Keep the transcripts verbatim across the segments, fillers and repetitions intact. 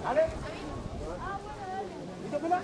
¿Vale? ¿Listo, Pela?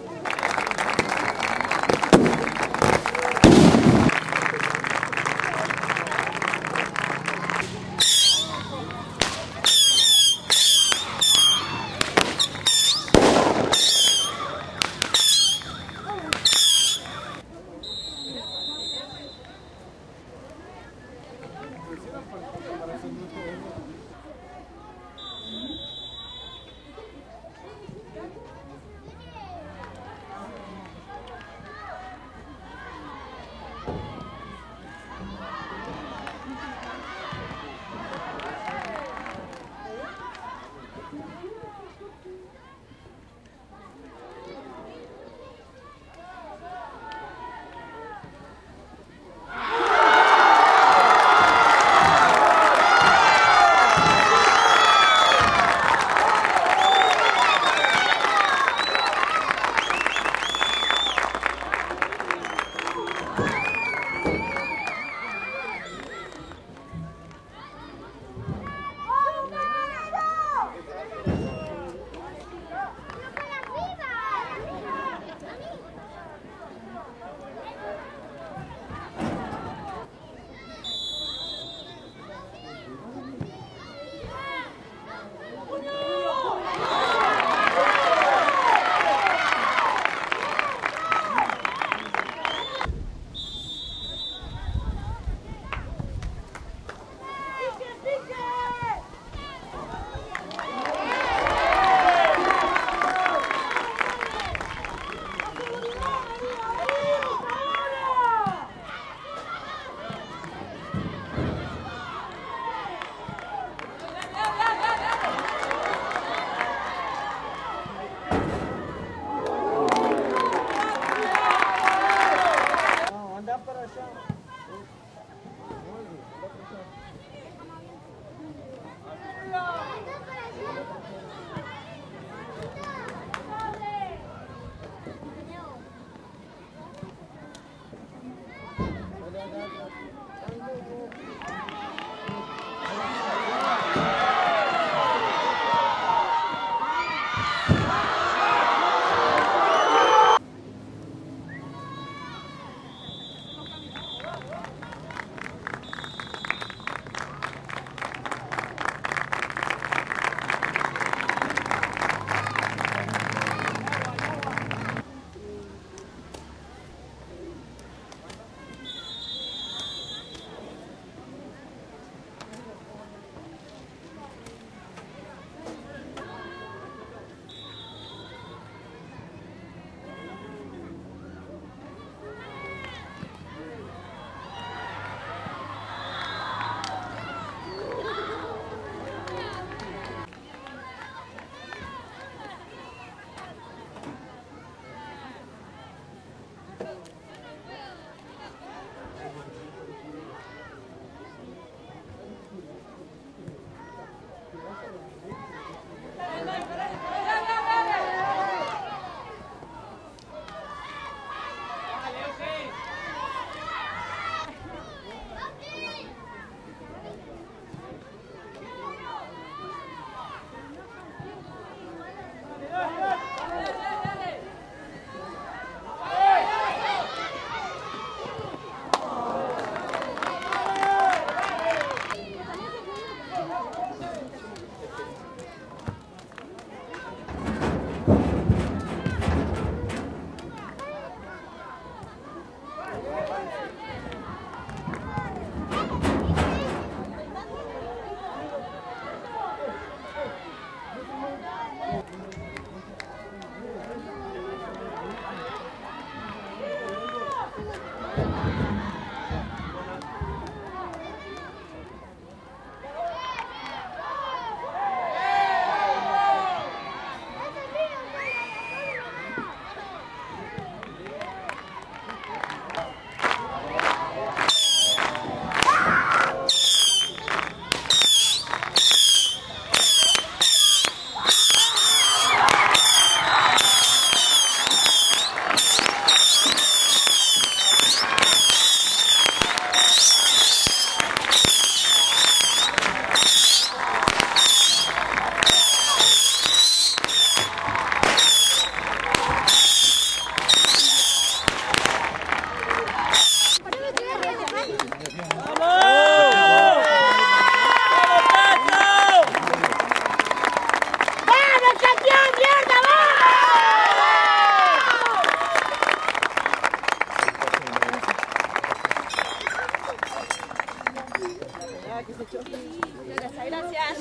Gracias, gracias.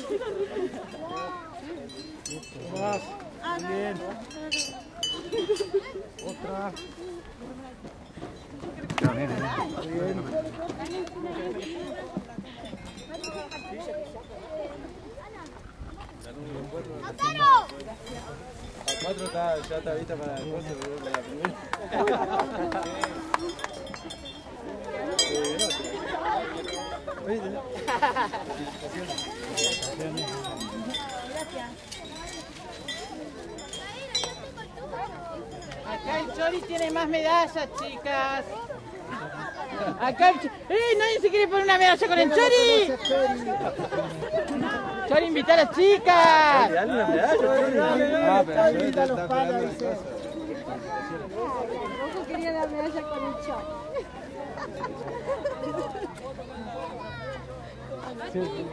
Más. Bien. Otra. Bien. A cuatro está, ya está vista para el coso, para la primera. Acá el Chori tiene más medallas, chicas. Acá el Chori... ¡Eh! ¿Nadie se quiere poner una medalla con el Chori? Chori, invita a las chicas. Dale una medalla, Chori. Ah, pero Chori está jugando las cosas. Yo quería la medalla con el Chori. Sí, sí.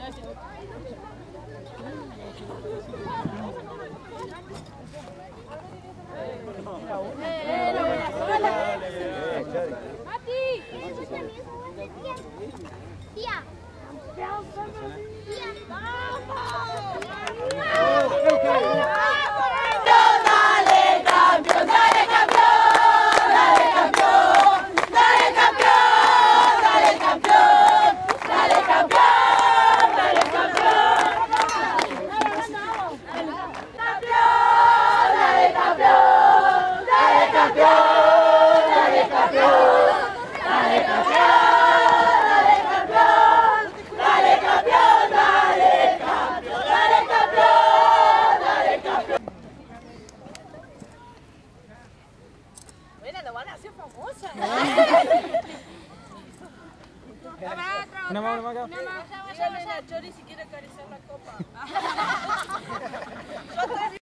Mati, tía, tía, Bueno, lo van a hacer famosa. Una más, una más acá. Díganle a Chori si quiere acariciar la copa.